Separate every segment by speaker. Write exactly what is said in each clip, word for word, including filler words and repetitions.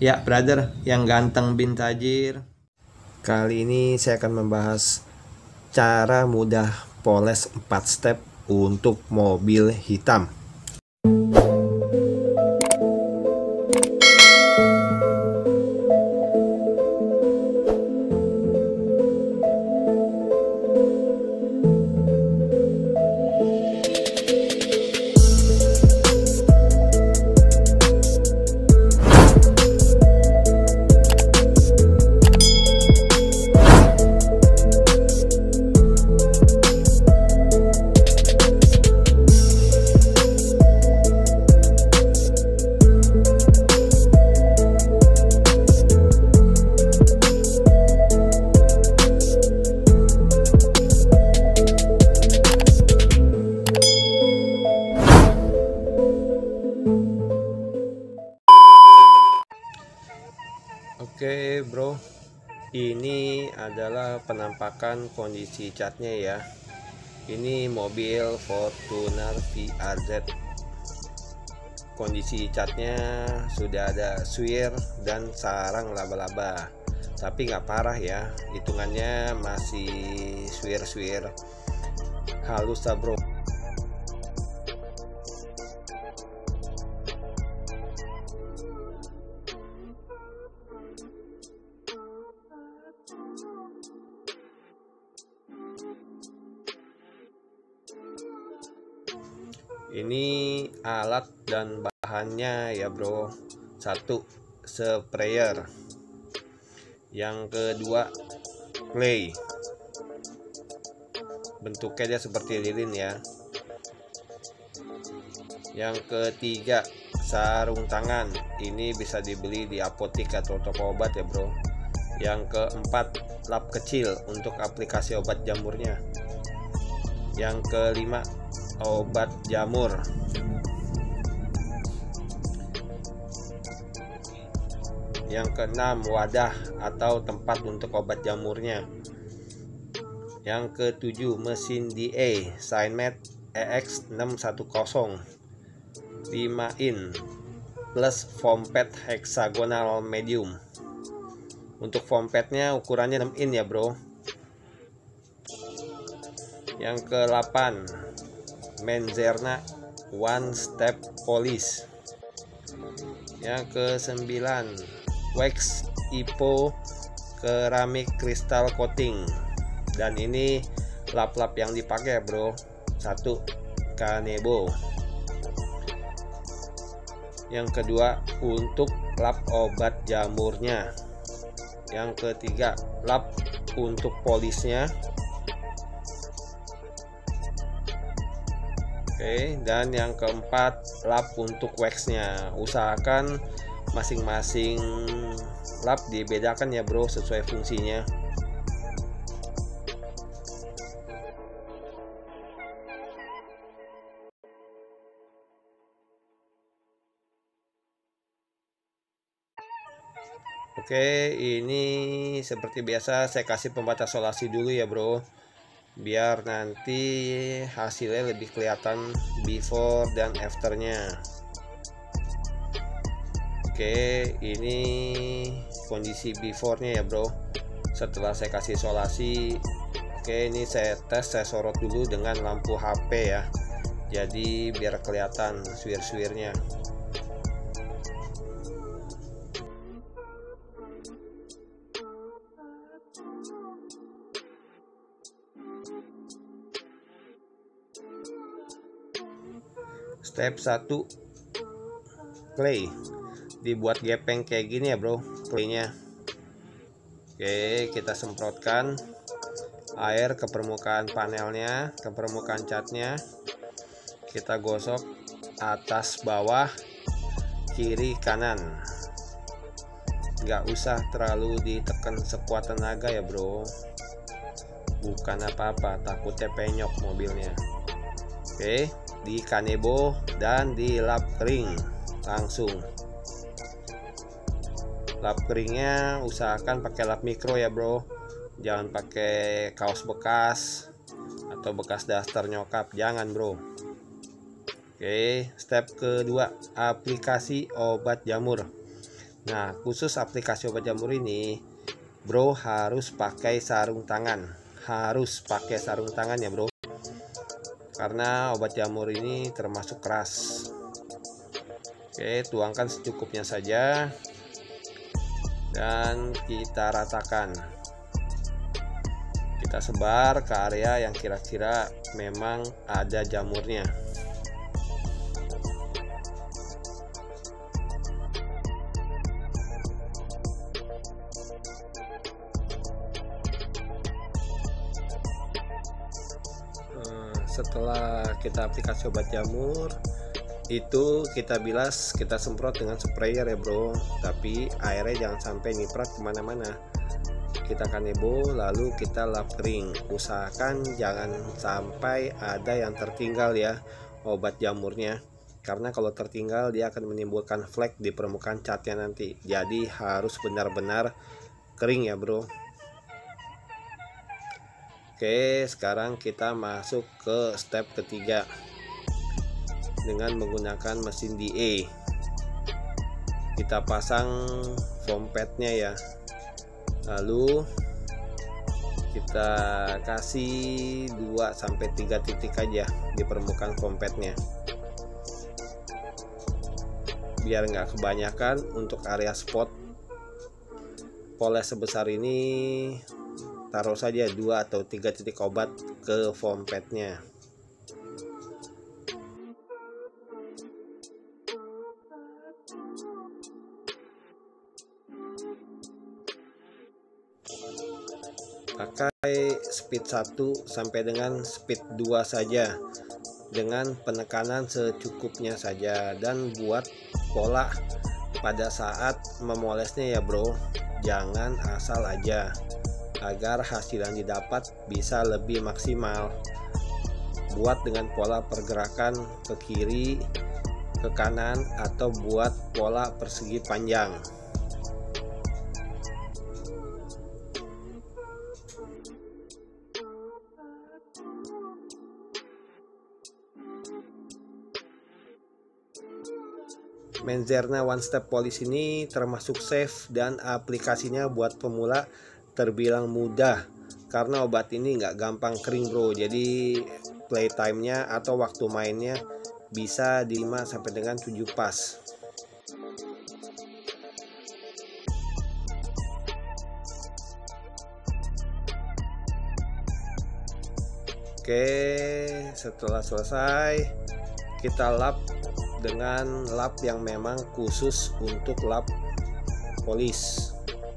Speaker 1: Ya, brother yang ganteng bin tajir. Kali ini saya akan membahas cara mudah poles empat step untuk mobil hitam. Oke bro, ini adalah penampakan kondisi catnya ya. Ini mobil Fortuner V R Z. Kondisi catnya sudah ada swir dan sarang laba-laba, tapi nggak parah ya, hitungannya masih swir-swir halus lah bro. Ini alat dan bahannya ya bro. Satu, sprayer. Yang kedua, clay. Bentuknya dia seperti lilin ya. Yang ketiga, sarung tangan. Ini bisa dibeli di apotik atau toko obat ya bro. Yang keempat, lap kecil untuk aplikasi obat jamurnya. Yang kelima, obat jamur. Yang keenam, wadah atau tempat untuk obat jamurnya. Yang ketujuh, mesin D A Sinmet E X enam seratus lima in plus foam pad hexagonal medium. Untuk foam padnya ukurannya enam in ya bro. Yang kedelapan, Menzerna One Step Polish. Yang kesembilan, wax Ipo keramik kristal coating. Dan ini lap-lap yang dipakai ya bro. Satu, Kanebo. Yang kedua, untuk lap obat jamurnya. Yang ketiga, lap untuk polisnya. Oke, dan yang keempat, lap untuk waxnya. Usahakan masing-masing lap dibedakan ya bro, sesuai fungsinya. Oke, ini seperti biasa saya kasih pembatas solasi dulu ya bro, biar nanti hasilnya lebih kelihatan before dan afternya. Oke, ini kondisi before-nya ya bro, setelah saya kasih solasi. Oke, ini saya tes, saya sorot dulu dengan lampu H P ya, jadi biar kelihatan swir-swirnya. Step satu, clay. Dibuat gepeng kayak gini ya bro, claynya. Oke, kita semprotkan air ke permukaan panelnya, ke permukaan catnya. Kita gosok atas bawah, kiri kanan. Nggak usah terlalu ditekan sekuat tenaga ya bro, bukan apa-apa, takutnya penyok mobilnya. Oke, di kanebo dan di lap kering langsung. Lap keringnya usahakan pakai lap mikro ya bro, jangan pakai kaos bekas atau bekas daster nyokap, jangan bro. Oke, step kedua, aplikasi obat jamur. Nah, khusus aplikasi obat jamur ini, bro harus pakai sarung tangan. Harus pakai sarung tangan ya, bro. Karena obat jamur ini termasuk keras. Oke, tuangkan secukupnya saja. Dan kita ratakan. Kita sebar ke area yang kira-kira memang ada jamurnya. Setelah kita aplikasi obat jamur itu, kita bilas, kita semprot dengan sprayer ya bro, tapi airnya jangan sampai nyiprat kemana-mana. Kita kanebo lalu kita lap kering. Usahakan jangan sampai ada yang tertinggal ya obat jamurnya, karena kalau tertinggal dia akan menimbulkan flek di permukaan catnya nanti. Jadi harus benar-benar kering ya bro. Oke, sekarang kita masuk ke step ketiga dengan menggunakan mesin D A. Kita pasang foam padnya ya, lalu kita kasih dua sampai tiga titik aja di permukaan foam padnya, biar nggak kebanyakan untuk area spot. Poles sebesar ini taruh saja dua atau tiga titik obat ke foam padnya. Pakai speed satu sampai dengan speed dua saja, dengan penekanan secukupnya saja, dan buat pola pada saat memolesnya ya bro. Jangan asal aja, agar hasil yang didapat bisa lebih maksimal. Buat dengan pola pergerakan ke kiri, ke kanan, atau buat pola persegi panjang. Menzerna One Step Polish ini termasuk safe dan aplikasinya buat pemula terbilang mudah, karena obat ini nggak gampang kering bro. Jadi playtime-nya atau waktu mainnya bisa di lima sampai dengan tujuh pas. Oke, setelah selesai kita lap dengan lap yang memang khusus untuk lap polis.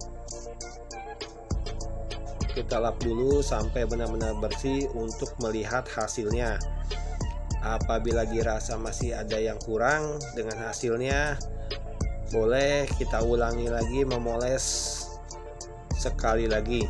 Speaker 1: Kita lap dulu sampai benar-benar bersih untuk melihat hasilnya. Apabila dirasa masih ada yang kurang dengan hasilnya, boleh kita ulangi lagi memoles sekali lagi.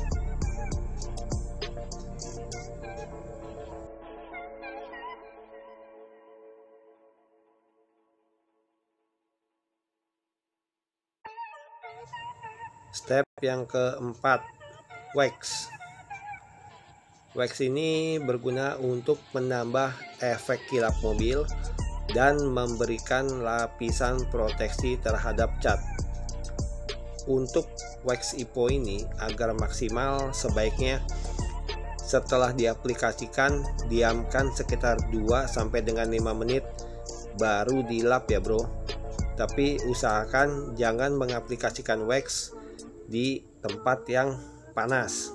Speaker 1: Step yang keempat, wax. Wax ini berguna untuk menambah efek kilap mobil dan memberikan lapisan proteksi terhadap cat. Untuk wax I P O ini agar maksimal, sebaiknya setelah diaplikasikan diamkan sekitar dua sampai dengan lima menit baru dilap ya bro. Tapi usahakan jangan mengaplikasikan wax di tempat yang panas.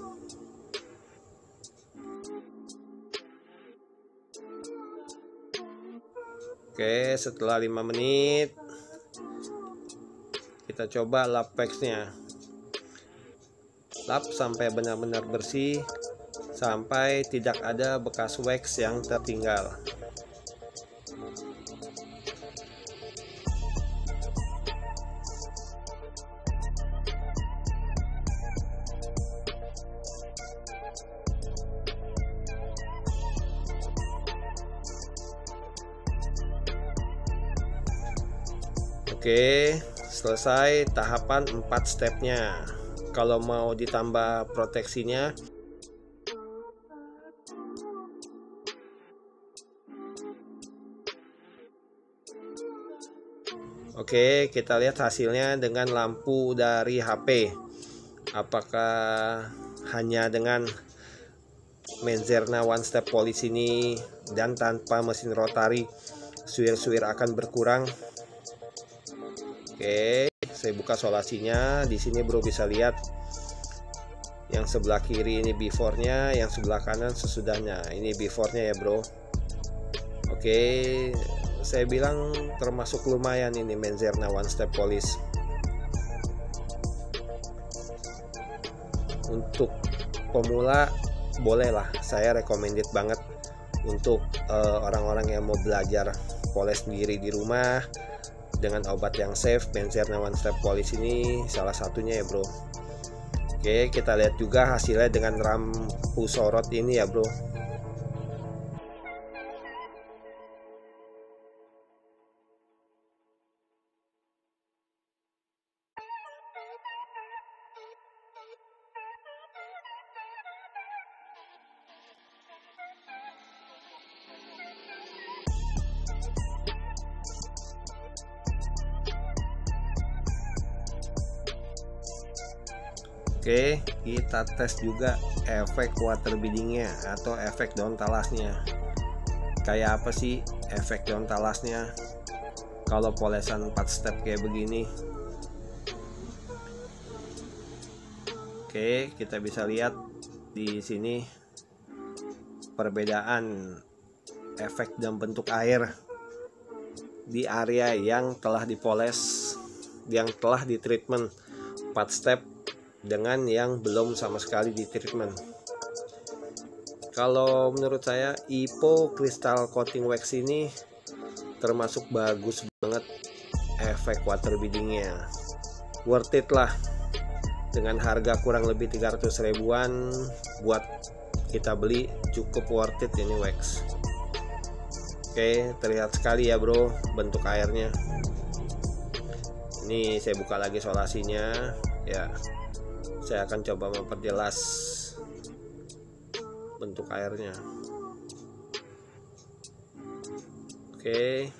Speaker 1: Oke, setelah lima menit kita coba lap waxnya. Lap sampai benar-benar bersih, sampai tidak ada bekas wax yang tertinggal. Oke, selesai tahapan empat stepnya. Kalau mau ditambah proteksinya, Oke, kita lihat hasilnya dengan lampu dari H P. Apakah hanya dengan Menzerna One Step Polish ini dan tanpa mesin rotari suir-suir akan berkurang? Oke, saya buka solasinya. Di sini bro bisa lihat yang sebelah kiri ini before-nya, yang sebelah kanan sesudahnya. Ini before-nya ya bro. Oke, saya bilang termasuk lumayan ini Menzerna One Step Polish. Untuk pemula bolehlah, saya recommended banget untuk orang-orang uh, yang mau belajar polish sendiri di rumah dengan obat yang safe. Menzerna One Step Polish ini salah satunya ya bro. Oke, kita lihat juga hasilnya dengan lampu sorot ini ya bro. Oke, kita tes juga efek water beadingnya atau efek daun talasnya. Kayak apa sih efek daun talasnya kalau polesan empat step kayak begini? Oke, kita bisa lihat di sini perbedaan efek dan bentuk air di area yang telah dipoles, yang telah di treatment empat step dengan yang belum sama sekali di treatment. Kalau menurut saya I P O Crystal Coating Wax ini termasuk bagus banget efek water beadingnya. Worth it lah, dengan harga kurang lebih tiga ratus ribuan buat kita beli, cukup worth it ini wax. Oke, terlihat sekali ya bro bentuk airnya. Ini saya buka lagi solasinya ya. Saya akan coba memperjelas bentuk airnya. Oke.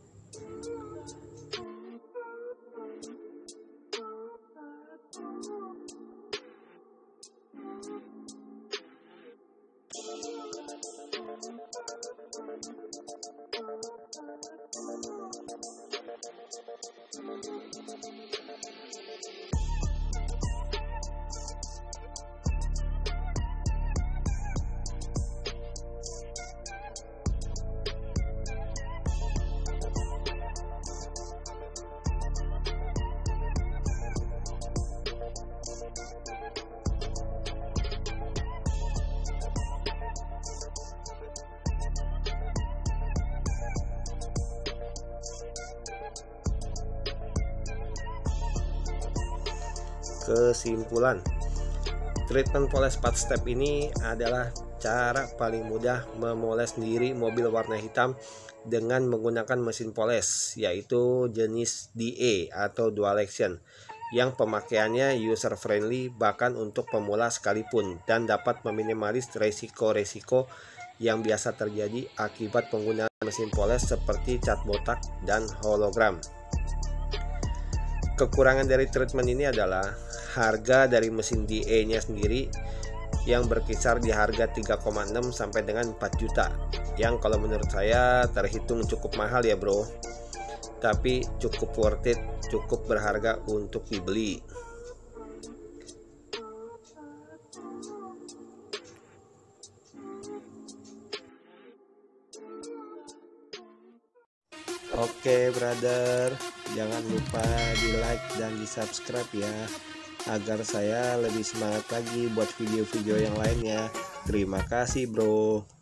Speaker 1: Kesimpulan, treatment poles empat step ini adalah cara paling mudah memoles sendiri mobil warna hitam dengan menggunakan mesin poles, yaitu jenis D A atau dual action, yang pemakaiannya user friendly bahkan untuk pemula sekalipun, dan dapat meminimalis resiko-resiko yang biasa terjadi akibat penggunaan mesin poles seperti cat botak dan hologram. Kekurangan dari treatment ini adalah harga dari mesin D A-nya sendiri yang berkisar di harga tiga koma enam sampai dengan empat juta, yang kalau menurut saya terhitung cukup mahal ya bro, tapi cukup worth it, cukup berharga untuk dibeli. Oke brother, jangan lupa di like dan di subscribe ya, agar saya lebih semangat lagi buat video-video yang lainnya. Terima kasih bro.